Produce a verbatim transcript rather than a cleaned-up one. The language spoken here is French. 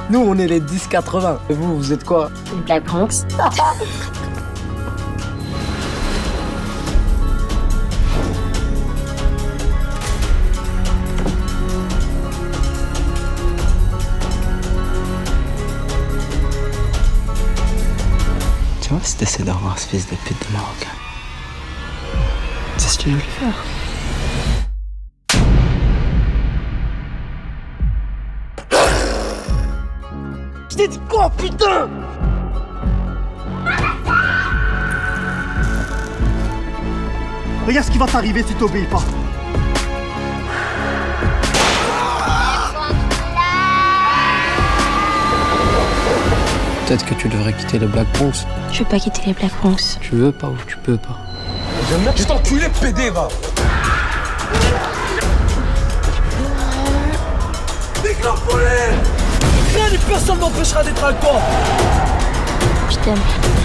Nous, on est les dix quatre-vingts. Et vous, vous êtes quoi? Les Black Bronx. Tu vois, si t'essaies d'avoir ce fils de pute de Marocain, c'est ce que tu veux lui faire. Je t'ai dit quoi, putain? Regarde ce qui va t'arriver si t'obéis pas. Peut-être que tu devrais quitter les Black Bronx. Je veux pas quitter les Black Bronx. Tu veux pas ou tu peux pas? Je vais t'enculer, pédé, va! Déclenche-les! Rien ni personne m'empêchera d'être avec toi! Je t'aime.